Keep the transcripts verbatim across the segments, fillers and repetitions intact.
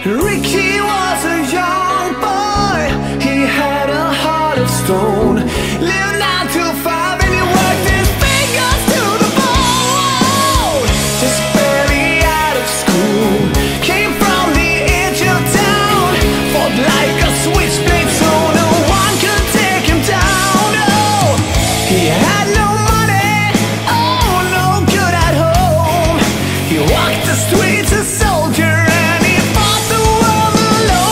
Ricky was a young boy, he had a heart of stone. Lived nine to five and he worked his fingers to the bone. Just barely out of school, came from the edge of town. Fought like a switchblade so no one could take him down. Oh, he had no money, oh, no good at home. He walked the streets a soldier and he fought the world alone.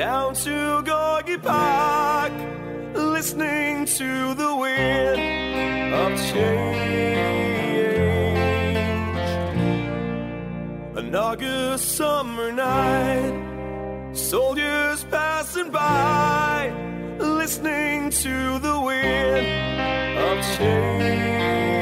down to Gorky Park, listening to the wind of change. An August summer night, soldiers passing by, listening to the wind of change.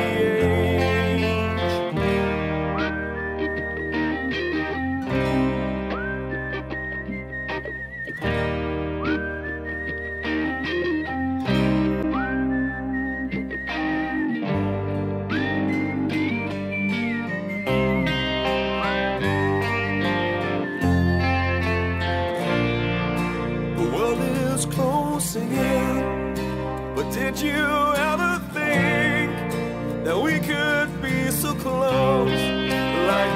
But did you ever think that we could be so close, like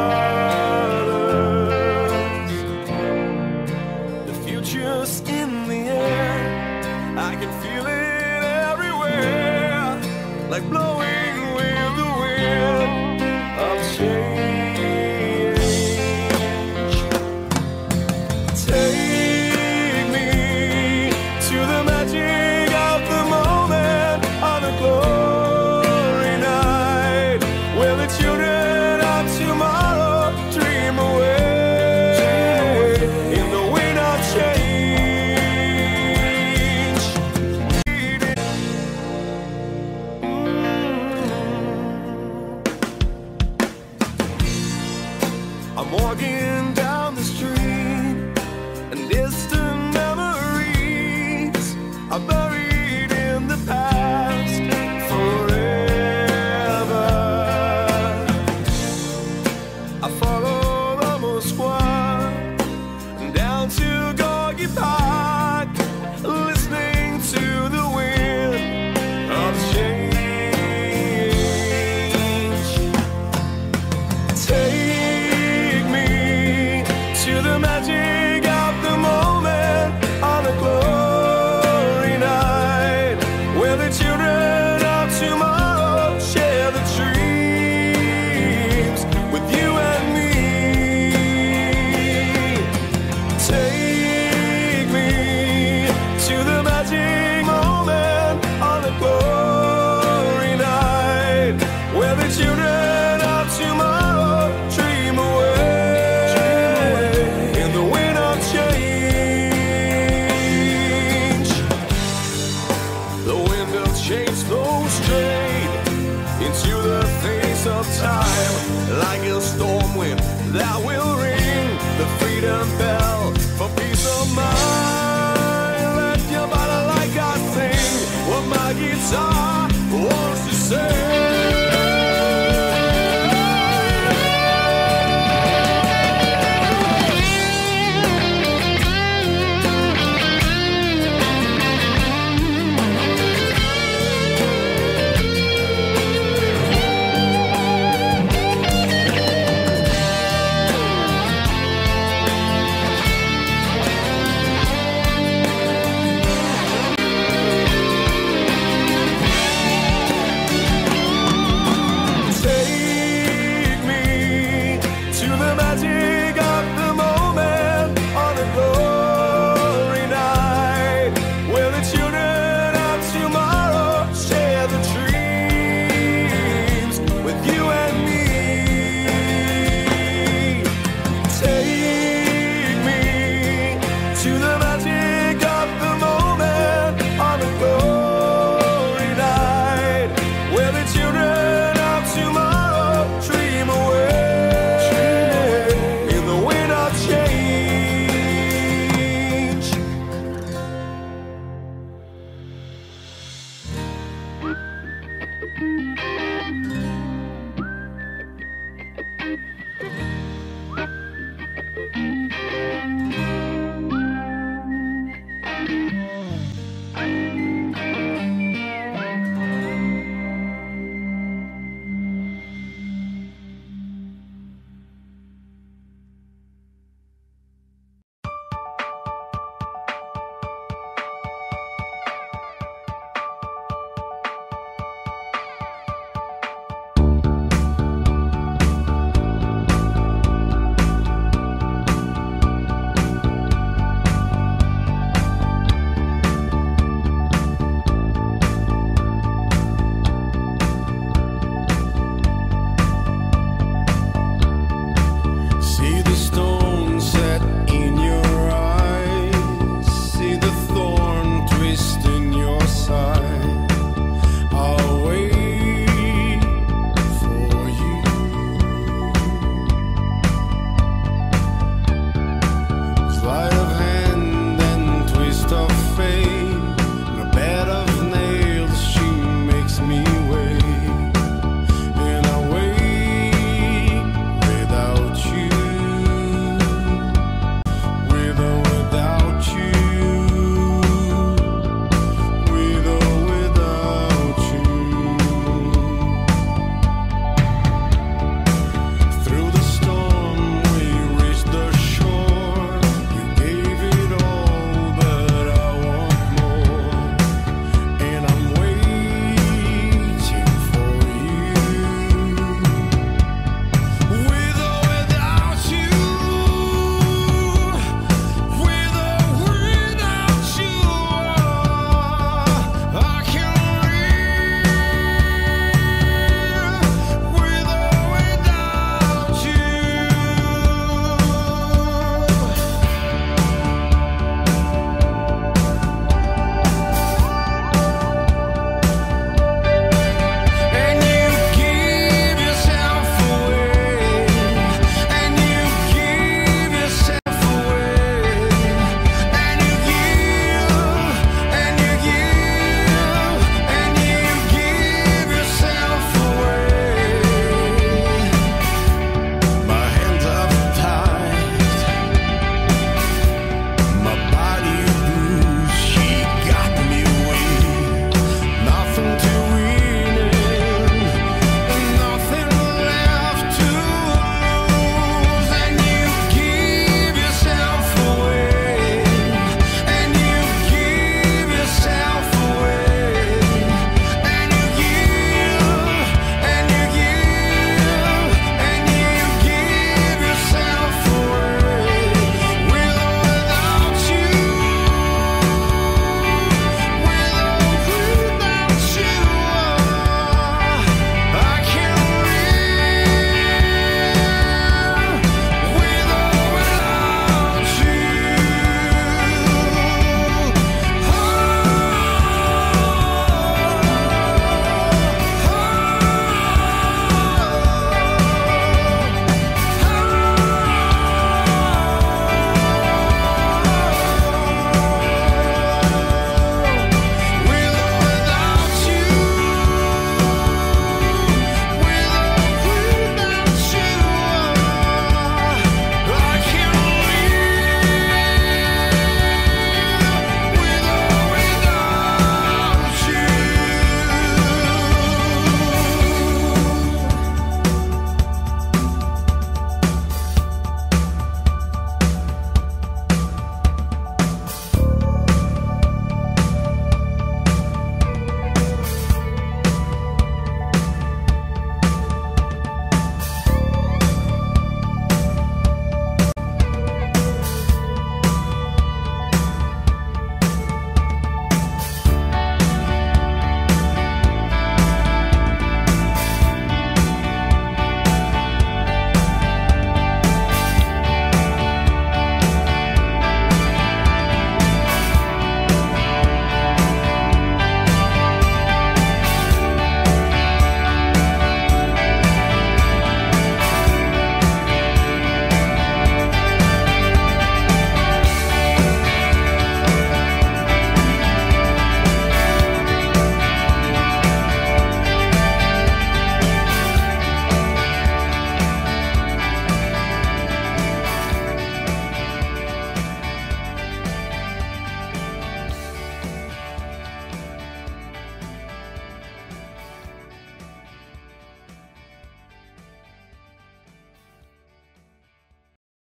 brothers? The future's in the air, I can feel it everywhere, like blowing with the wind of change. Take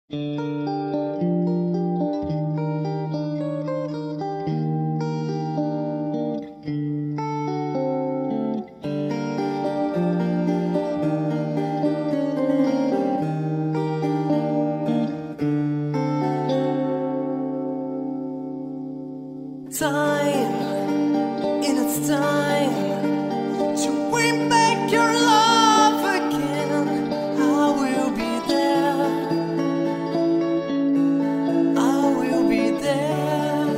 Time, in its time, to bring back your love again. I will be there, I will be there.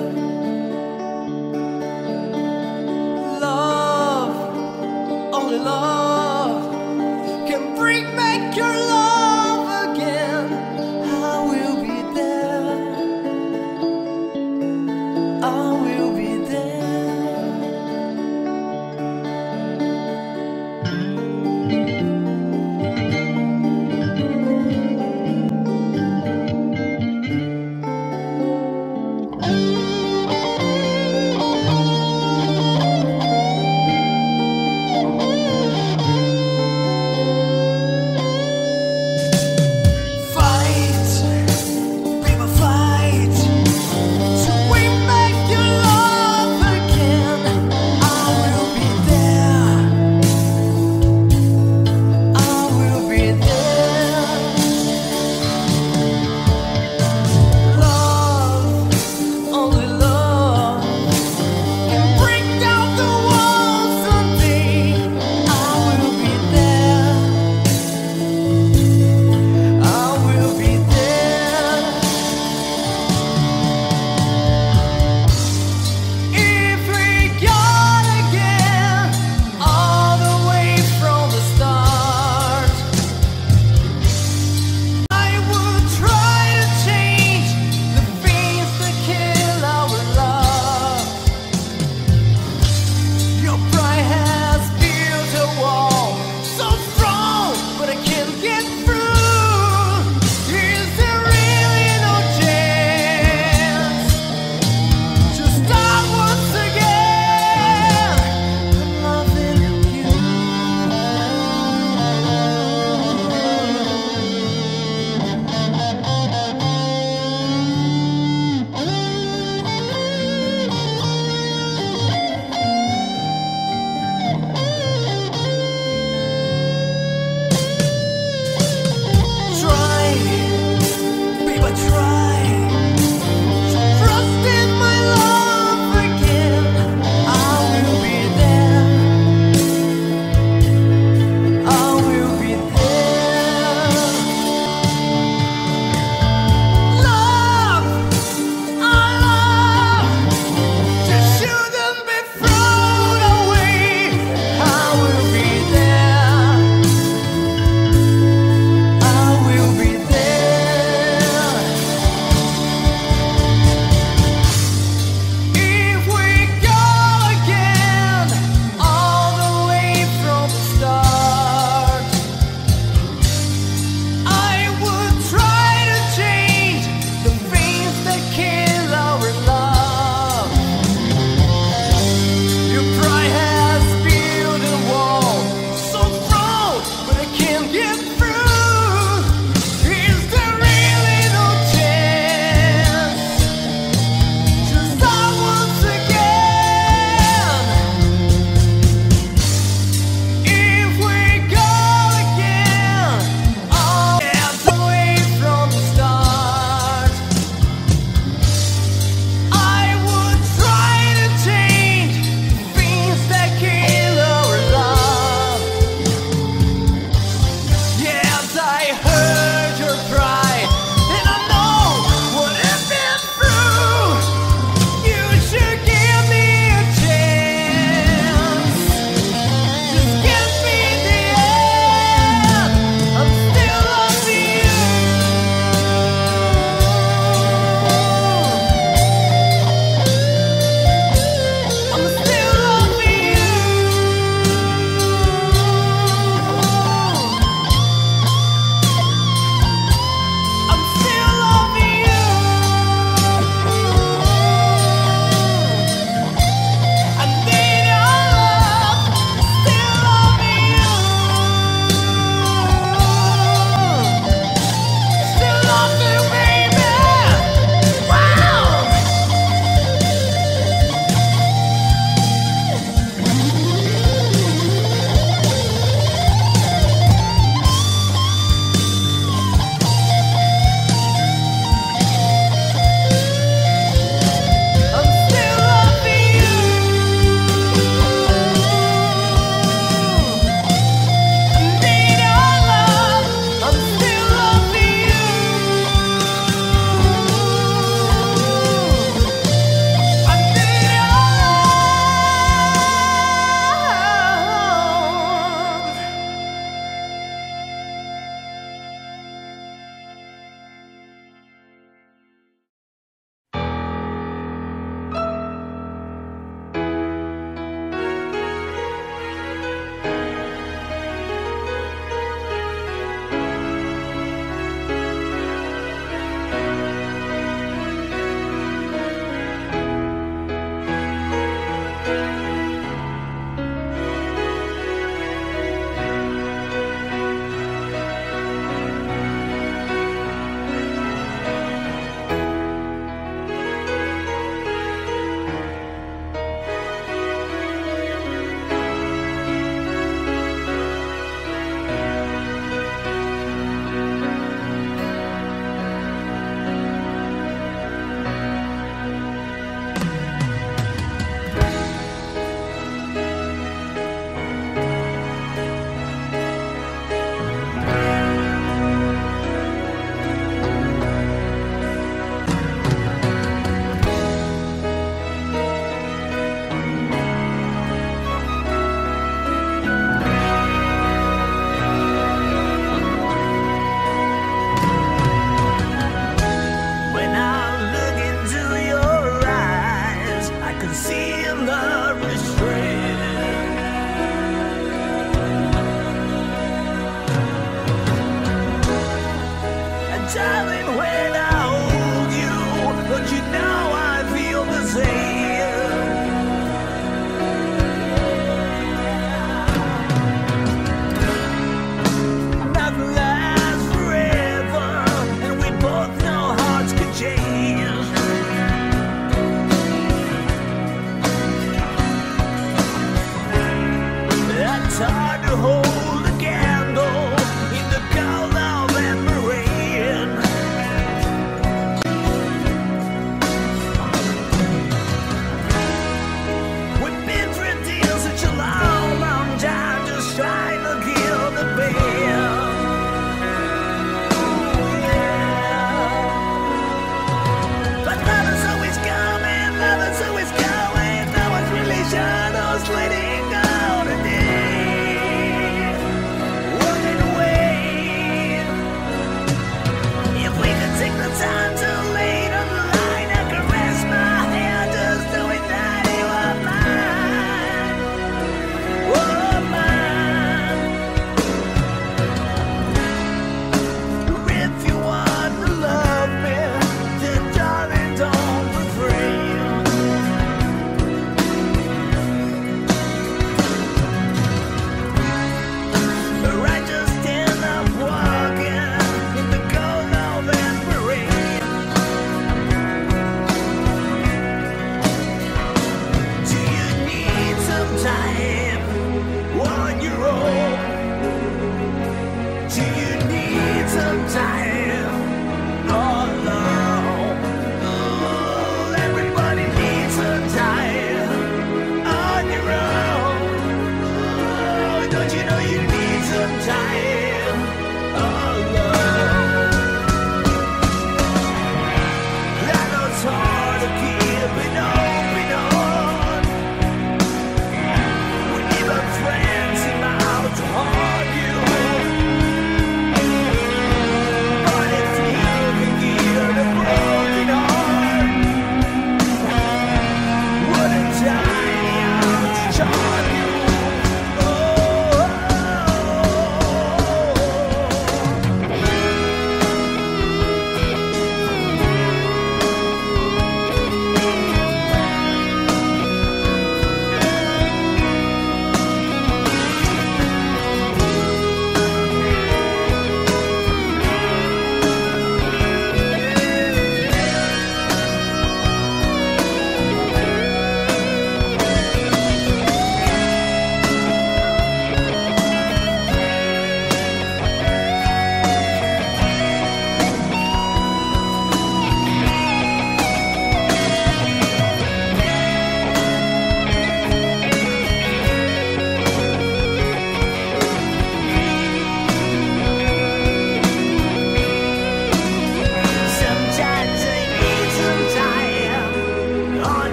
Love, only love can bring back your love again. I will be there, I will be there. seeing the restraint. And darling, when I hold you, don't you know I feel the same? Nothing lasts forever, and we both know hearts can change.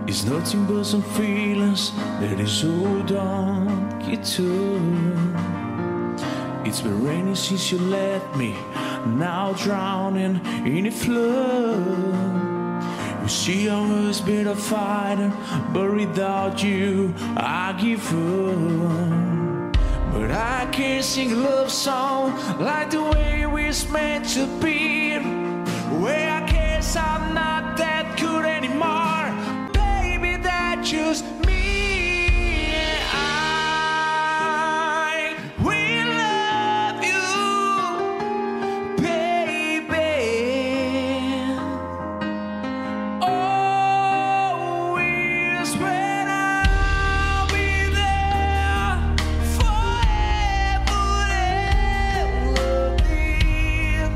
It's nothing but some feelings that is hold on guitar. It's been raining since you left me, now drowning in a flood. You see I was been a fighter, but without you I give up. But I can't sing a love song like the way we're meant to be. Where I guess I'm not that good anymore. Baby, that's just me. I will love you, baby. Always when I'll be there forever and ever.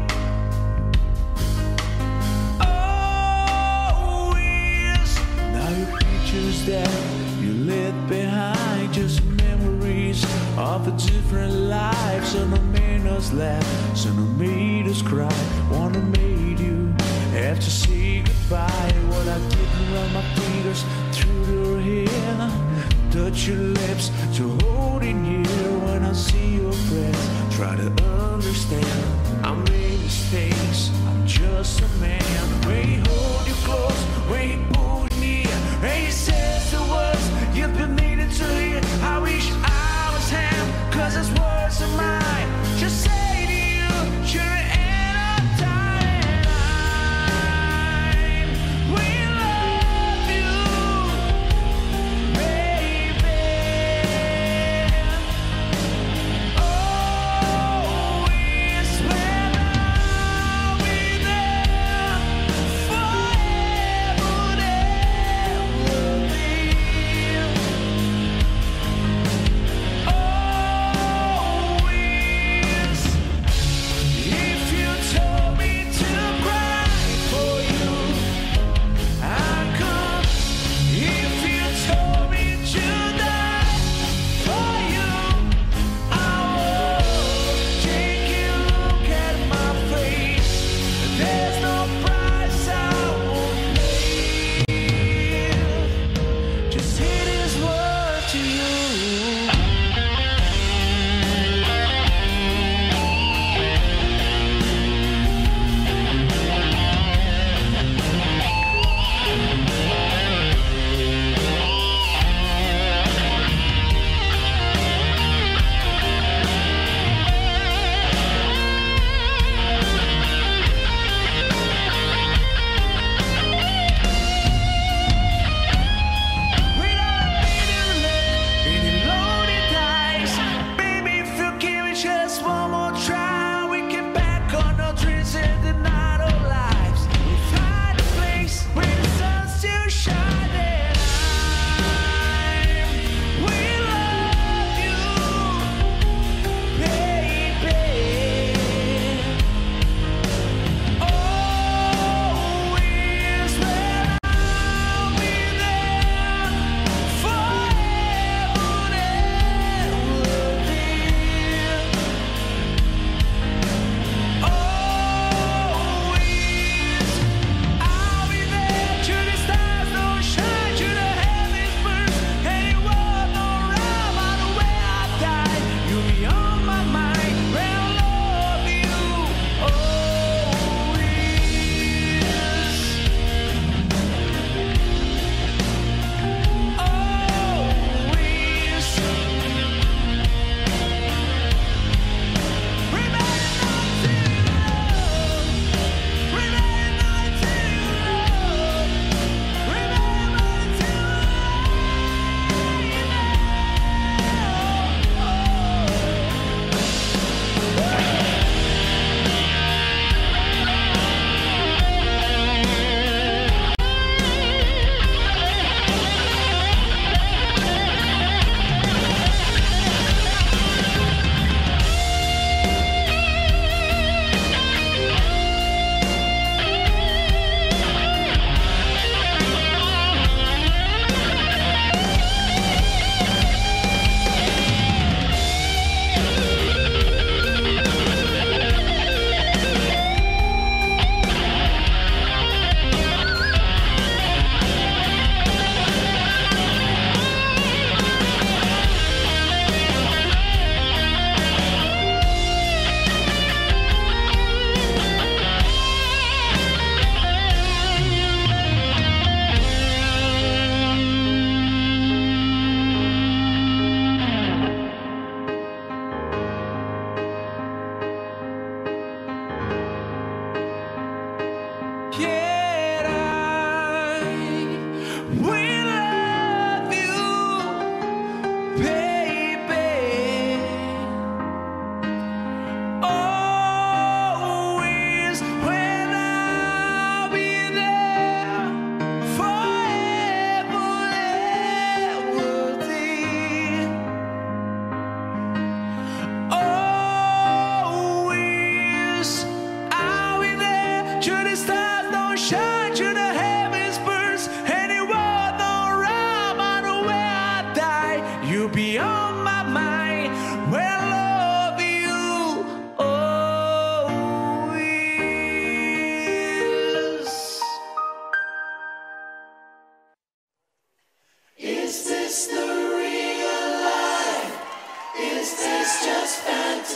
Always. Now your pictures that you left behind, just memories of a different life. Some have made us laugh, some have made us cry. One have made you have to say goodbye. What I didn't run my fingers through your hair, touch your lips to hold in here. When I see your breath, try to understand. I made mistakes, I'm just a man. When he hold you close, when he pull you near, and he says the words you've been needing to hear. I wish I was him, cause his words are mine. Just say to you, you're the end of time. We love you, baby. Oh,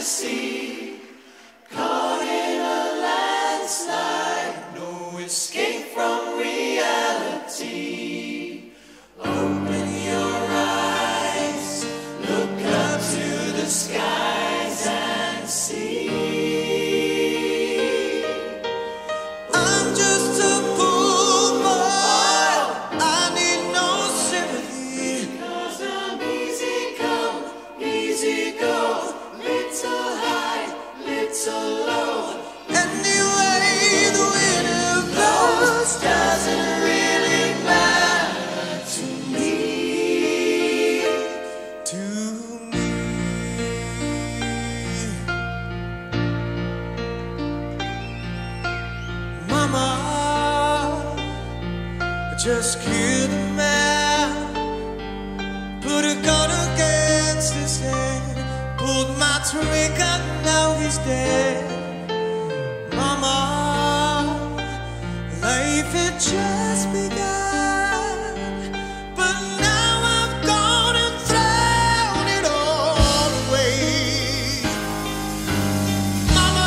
fantasy, caught in a landslide, no escape from reality. Open your eyes, look up to the skies and see. I'm just a poor boy, I need no sympathy, because I'm easy come, easy go, little high, little low. Anyway, the winter blows doesn't really matter to me, to me. Mama, just killed a man, put a gun against his head, pulled my trigger, now he's dead. Mama, life had just begun, but now I've gone and thrown it all away. Mama,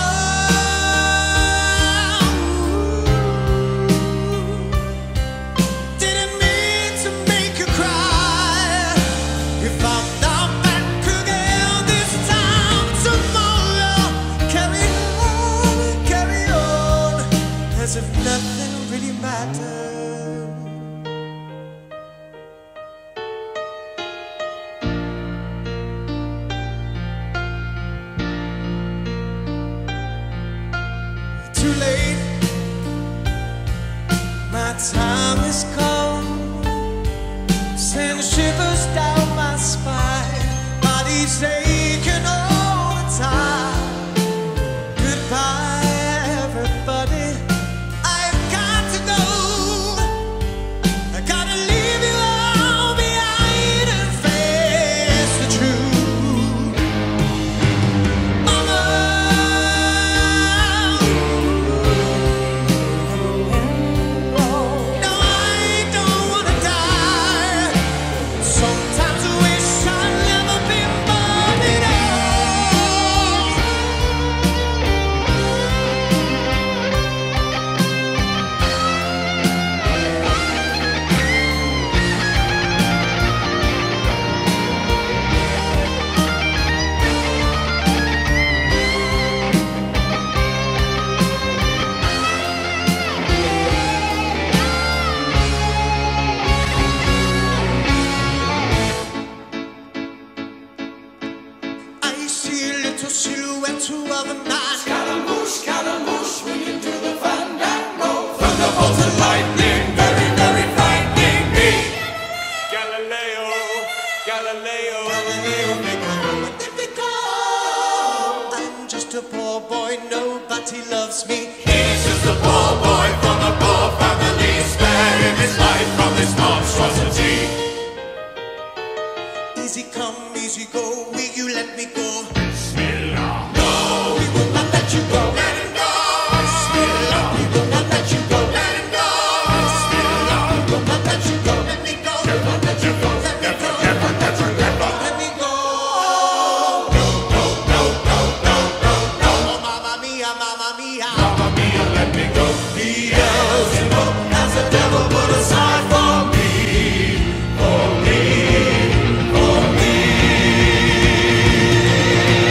didn't mean to make you cry. If I'm not back again this time tomorrow, carry on, carry on, as if nothing really mattered. Too late, my time is come. Send shivers down my spine, body's aching all the time. Goodbye, everybody, I've got to go. I gotta leave you all behind and face the truth. Mama, no, I don't wanna die. Sometimes I wish I'd never been born at all. I see a little silhouette of a man. Scaramouche, Scaramouche, when you do the fandango. Thunderbolt and lightning, very, very frightening me. Galileo, Galileo, Galileo, Magnifico. I'm just a poor boy, nobody loves me. he's just a poor boy from a poor family, sparing his life from this monstrosity. Easy come, easy go, will you let me go? Bismillah. No, we will not let you go. Let him go. Bismillah, we will not let you go. Let him go. Bismillah, we will not let you go. Let me go. Never let you go. Let me Never, go. never, never, never. Let me go. No, no, no, no, no, no, no. Oh, mamma mia, mamma mia. Mamma mia, let me go. Beelzebub has the devil put aside for me, for me, for me.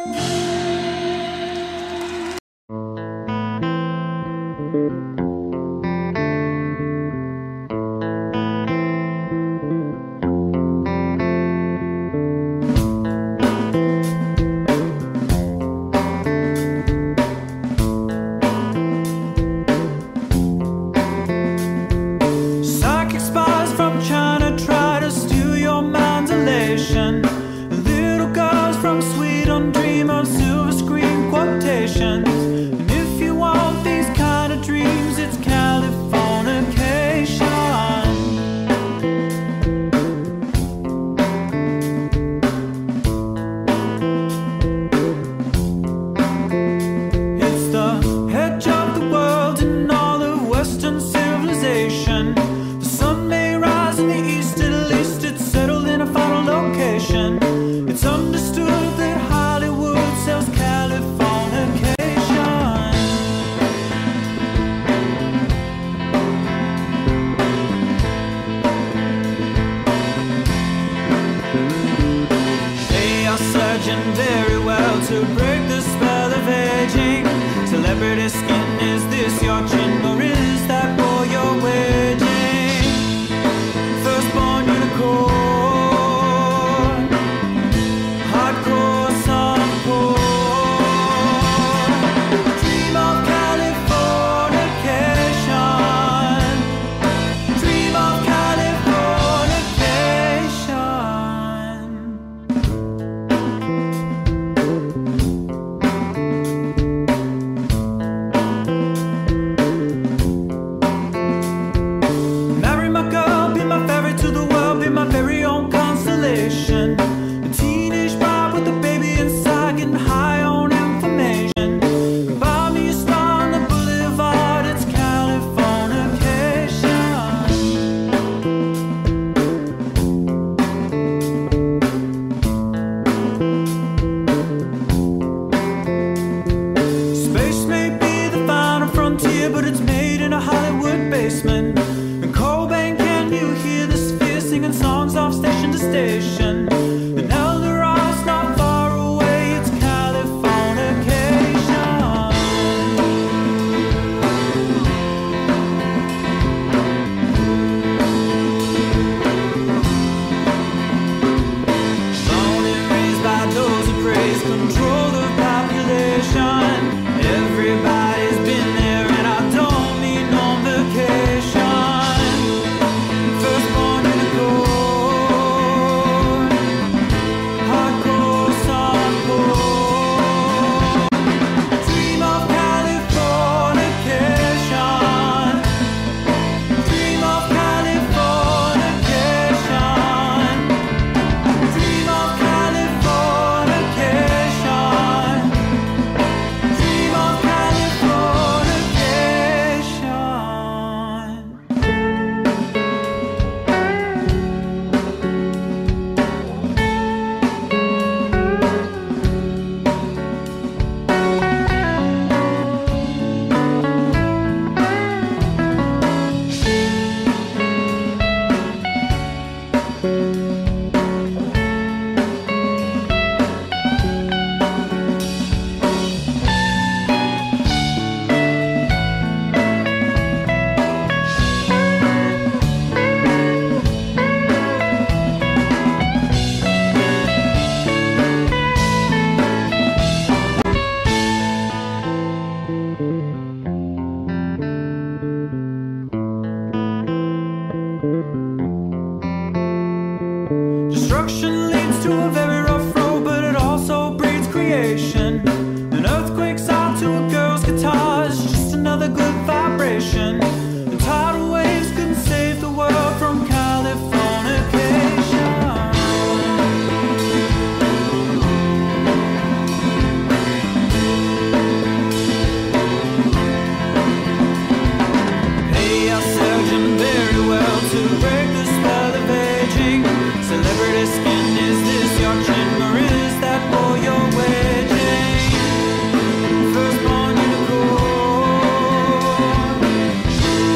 Firstborn unicorn,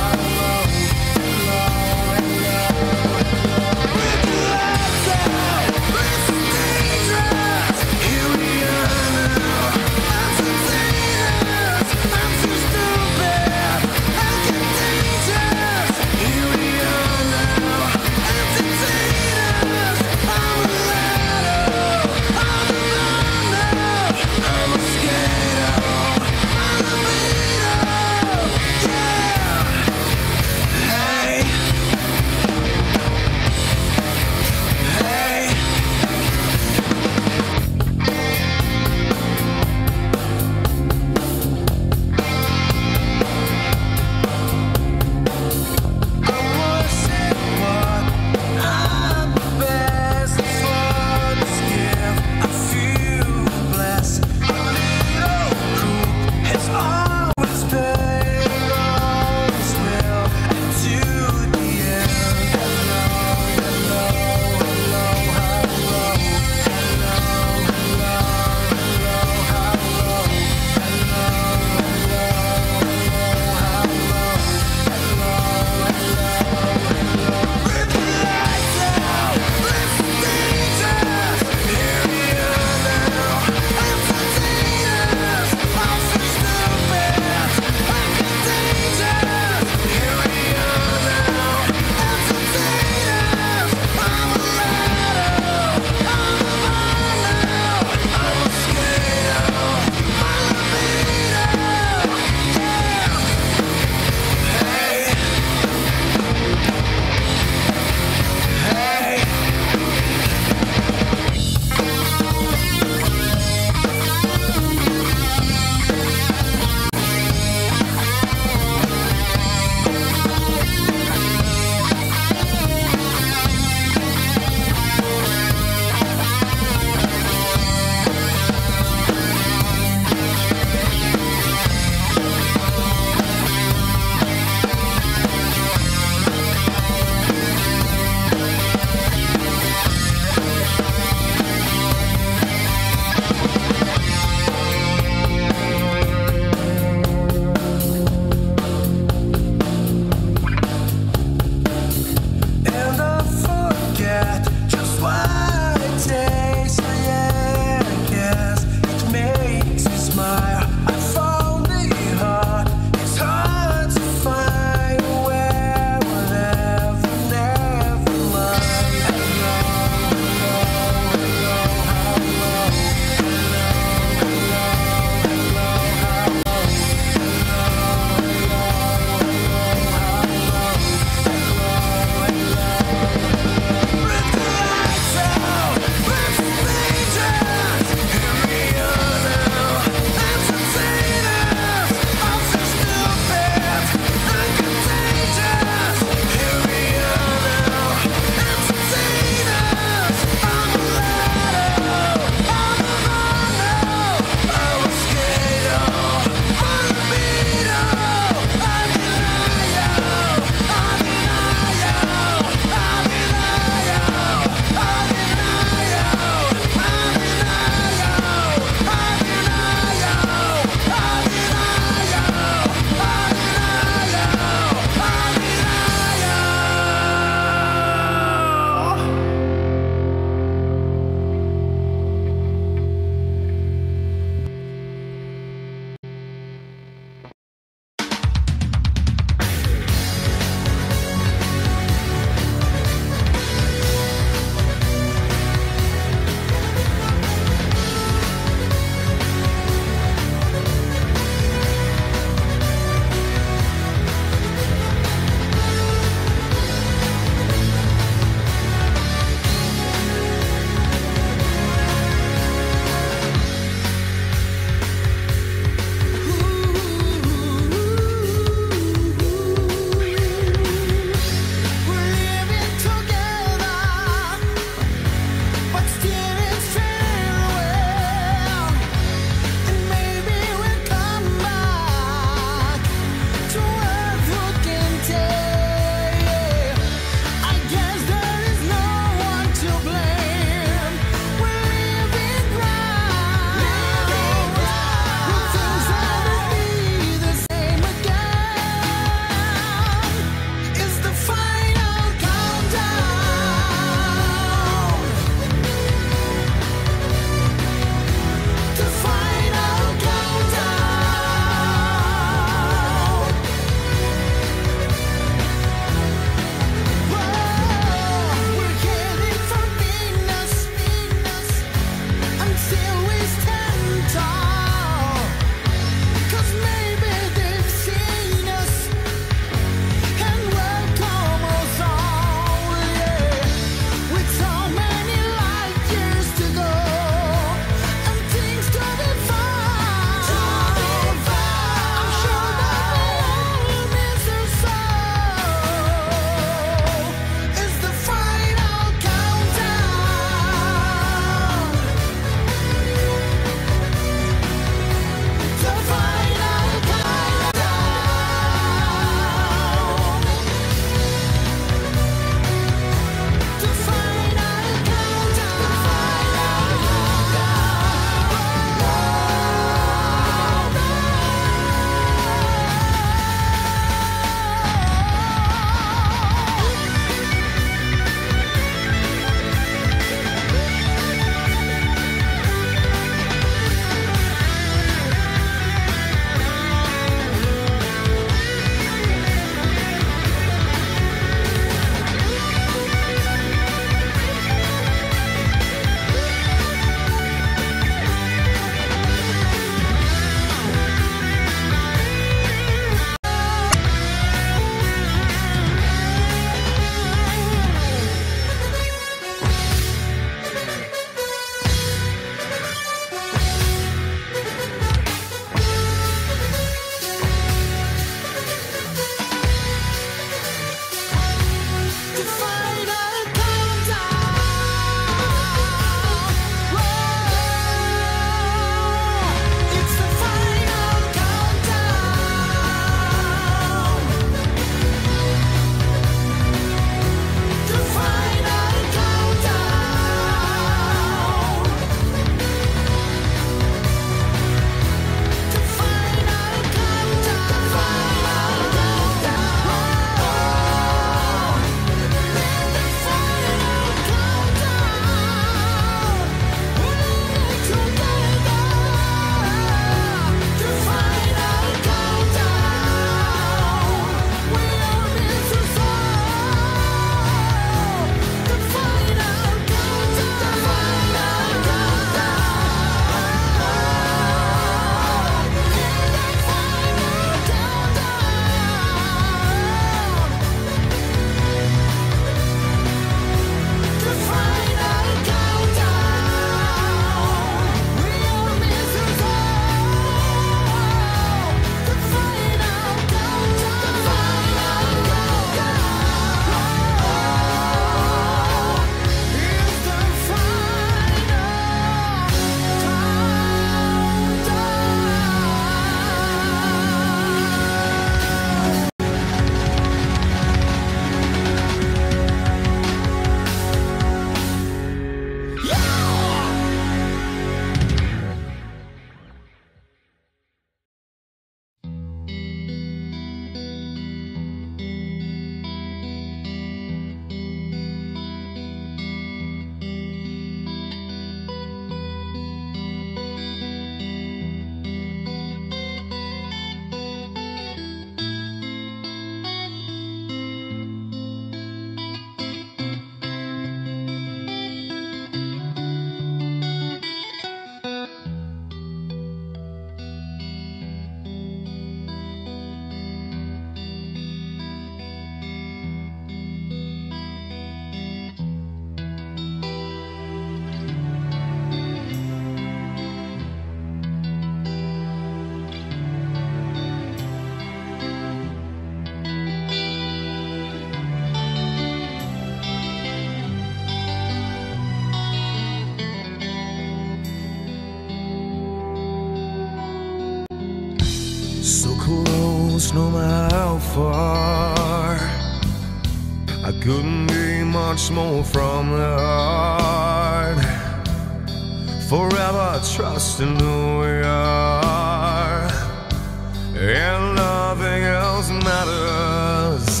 So close, no matter how far. I couldn't be much more from the heart. Forever trusting who we are, and nothing else matters.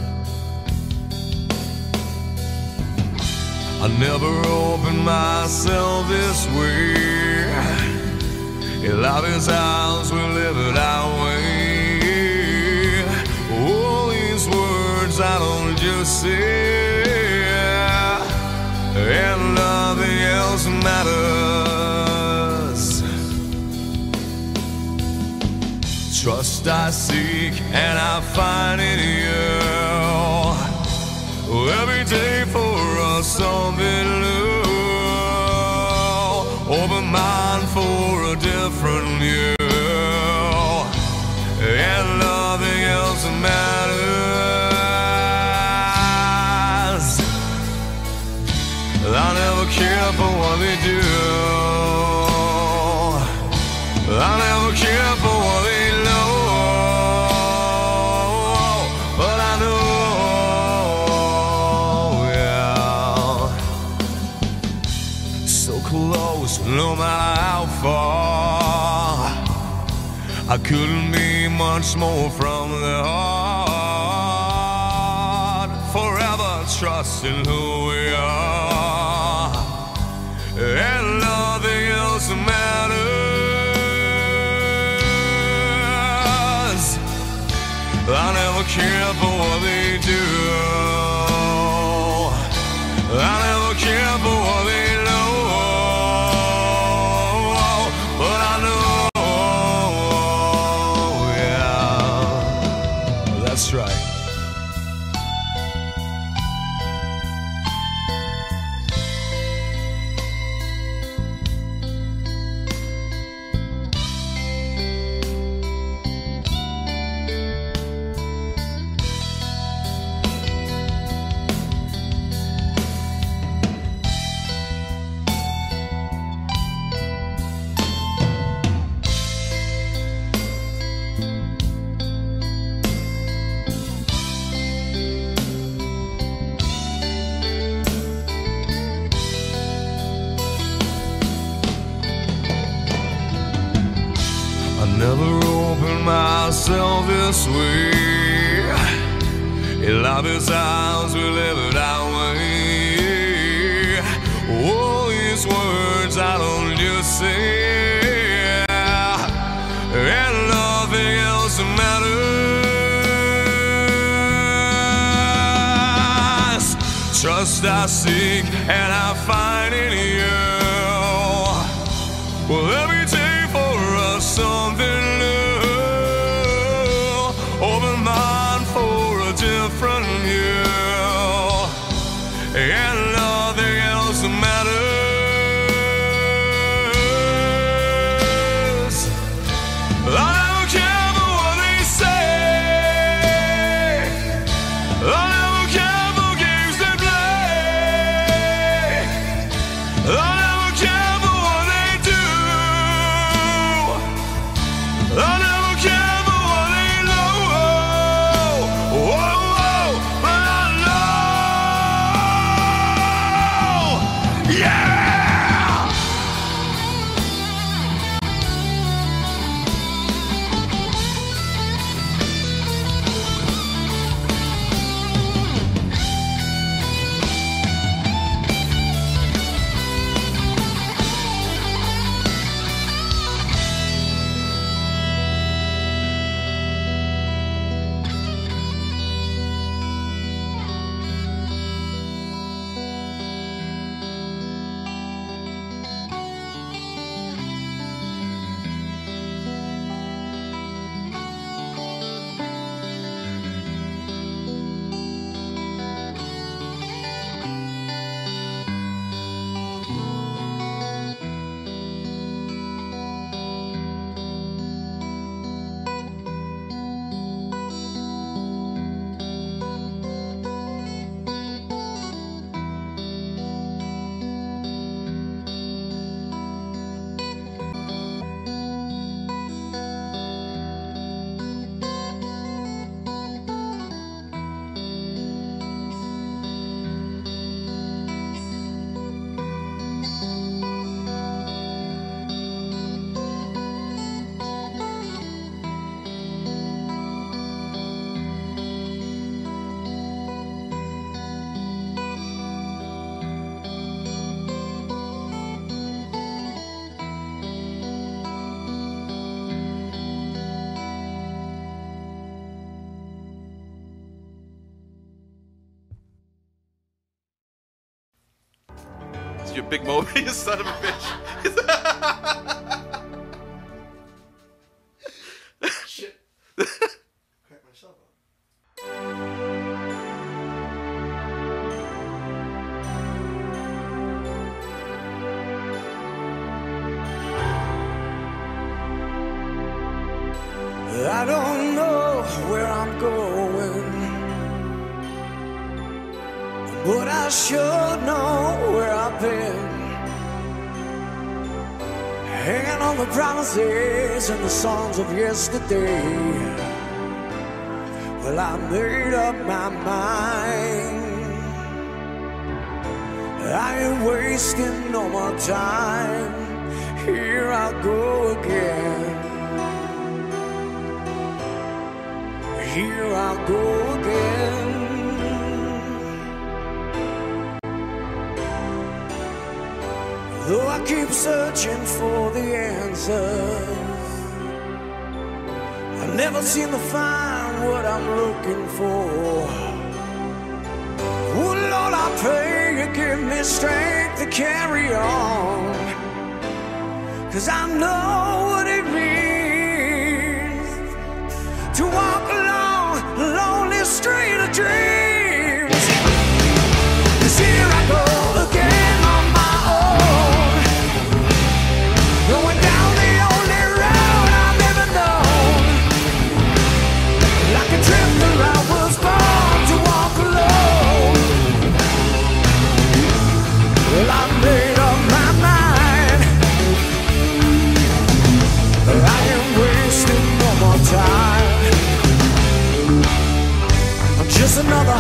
I never opened myself this way. Love is ours, we live it our way. All these words I don't just say, and nothing else matters. Trust I seek and I find in you. Every day for us something new. Open mind for a different view, and nothing else matters. I never care for what they do. I never care for what they know. But I know, yeah, so close, no matter how far. I couldn't be much more from the heart. Forever trusting who we are, and nothing else matters. I never care for what they do. I never care for what they know. But I know, yeah, that's right. I never opened myself this way. Love is ours, we live it our way. All these words I don't just say, and nothing else matters. Trust I seek and I find in you. Well, every day for us something new. Open mind for a different view, and nothing else matters. I don't care for what they say. I don't care for games they play. you, Big Moby, you son of a bitch. Shit. Crack myself up. I don't know where I'm going, but I sure know where I've been. Hanging on the promises and the songs of yesterday. Well, I made up my mind. I ain't wasting no more time. Here I go again. Here I go again. Though I keep searching for the answers, I never seem to find what I'm looking for. Oh Lord, I pray you give me strength to carry on, 'cause I know what it means to walk along a lonely street of dreams. 'Cause here I go again on my own, going down the only road I've ever known. Like a drifter I was born to walk alone. Well, I made up my mind. I ain't wasting no more time. I'm just another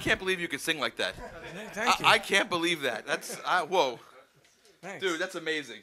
can't believe you could sing like that. Thank you. I, I can't believe that. That's I, whoa, Thanks. dude, that's amazing.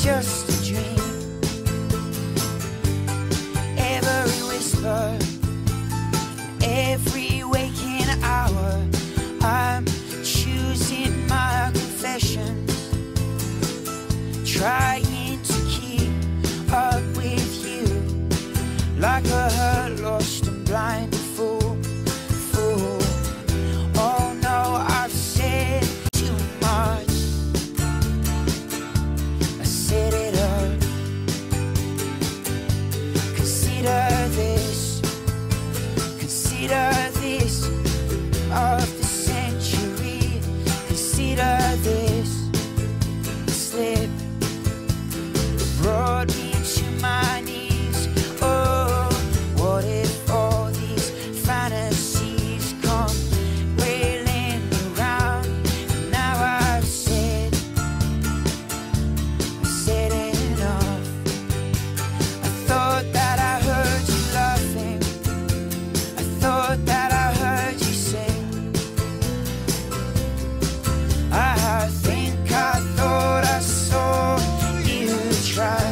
just a dream. Every whisper, every waking hour, I'm choosing my confessions, trying to keep up with you, like a hurt, lost and blinded fool, fool. Oh no, I've said too much, I set it up. Consider this, consider this of the century, consider this slip that brought me to my knees. Oh, what if all these fantasies come railing around? And now I've said, I've said enough. I thought that I heard you laughing, I thought that I heard you sing. I think I thought I saw you try,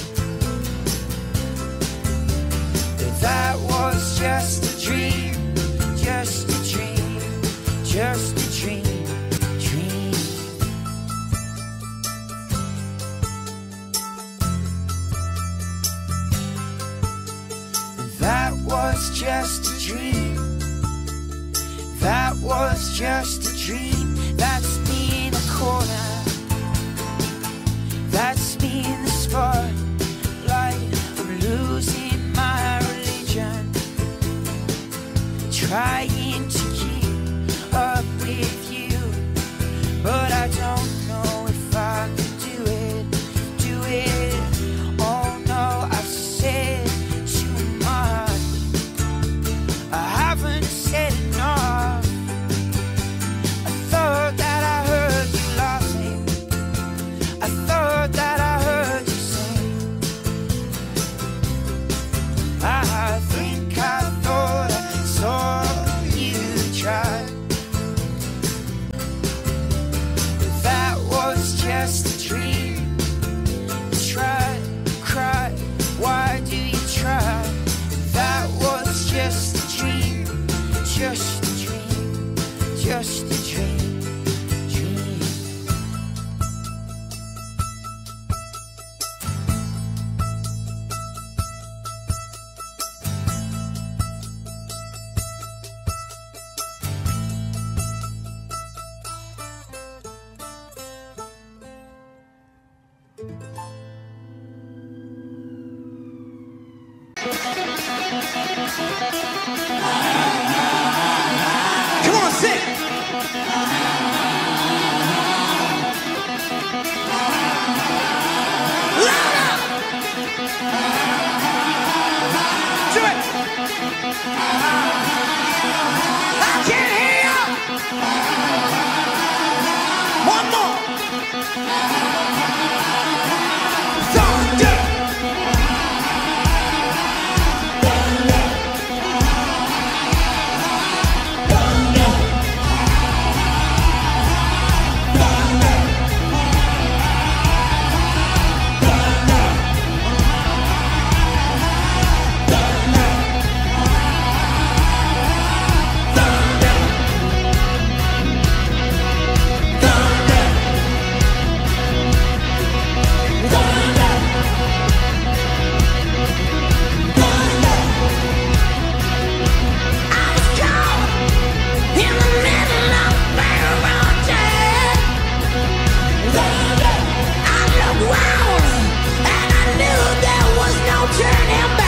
but that was just a dream, just a dream, just a dream, dream. That was just a dream, that was just a dream. That's me in a corner, that's me in the spotlight. I'm losing my religion, trying to keep up with you, but I don't know if I can do it, do it. Oh no, I've said too much, I haven't said enough. I thought that I heard you laughing, I thought that I heard you sing. I think I thought I saw you try, but that was just a dream. Try, cry, why do you try? That was just a dream, just a dream, just a dream, dream. Come on, sing. Louder. Do it. I can't hear you. One more. Thunder. Turn him back.